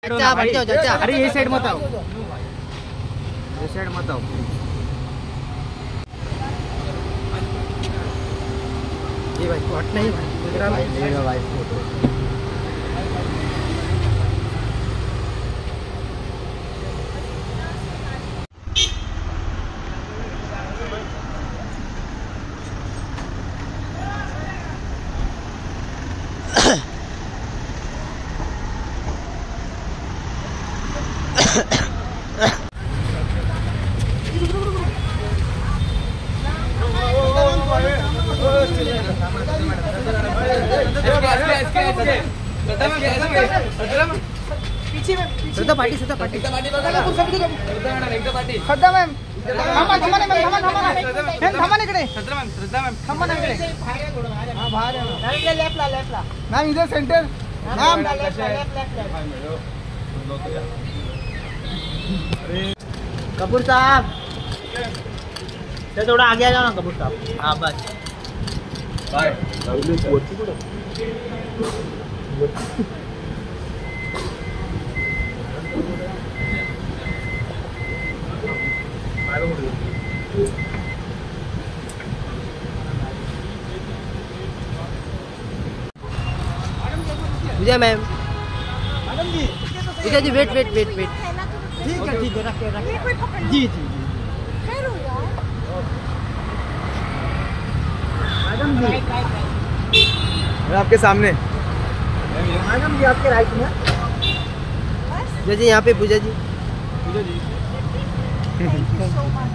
चाचा बैठ जाओ चाचा। अरे ये साइड मत आओ, ये साइड मत आओ। ये भाई हट नहीं भाई लेगा भाई photo. Shraddha party Shraddha party Shraddha ma'am थांबा इकडे श्रद्धा मैम थांबा इकडे हां बाहेर आहे लेफ्टला मैम इधर सेंटर मैम कपूर साहब थोड़ा आगे आ जाओ ना कपूर साहब। हाँ बस bye. Vijay ma'am Vijay ji wait wait wait wait ठीक है रखिए जी जी मैडम जी मैं आपके सामने। मैडम जी आपके राइट में पूजा जी यहाँ पे पूजा जी Thank you so much.